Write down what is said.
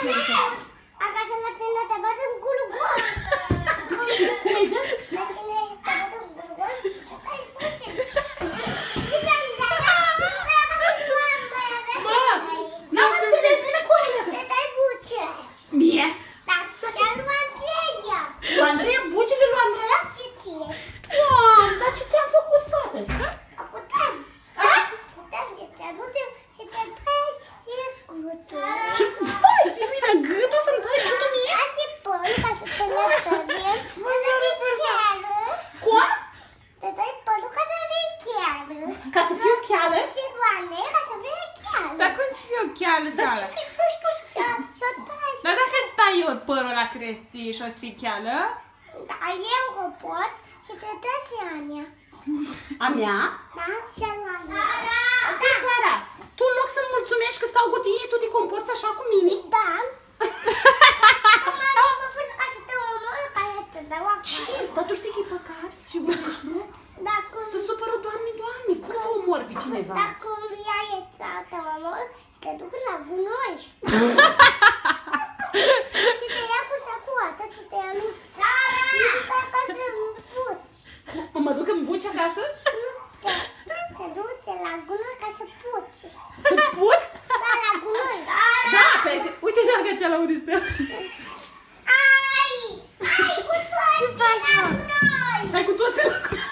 Florica? Acasă la tine te bat în gură gol. Cum ai zis? La tine te bat în gură gol și te dai buce. N-am înțeles, vine cu aia. Te dai buce. Mie? Da, și-a lui Andreea. Lui Andreea? Bucile lui Andreea? Și ție. Doamne, dar ce ți-am făcut, fată? Putem. A? Putem și te aducem și te dai și gâtul. Și stai, e bine, gâtul să-mi dai gâtul mie? Da, și părul ca să te lătărim. Ca să fii cheală. Cum? Te dai părul ca să fii cheală. Ca să fiu cheală? Și bane ca să fii cheală. Dar cum să fie o cheală, Dar Sara? ce să-i faci tu să fii? Și-o dai și... Dar dacă stai eu părul la cresții și o să fie cheală? Da, eu o pot și te dă și Ania. A mea? Da, și la Ania. Da, Sara, tu în loc să-mi mulțumești că stau cu tine, tu te comporți așa cu mine? Da. Mama, mă pun ca să te omor, ca să te dau Ce? afară. Dar tu știi că e păcat și vorbești, nu? Da, cum... Să supără, Doamne, Doamne, cum să omor pe cineva? Da, cum vrea e să te omor și te duc la gunoi. Și te ia cu sacoata și te ia în... Sara! Ca să puci. Mă duc în buci acasă? Te duce la gunoi ca să puci. Să put? Da, la gunoi. Da, pe... Uite, dacă ce la unde stă. Ai! Ai cu toți la gunoi! Hai cu toții la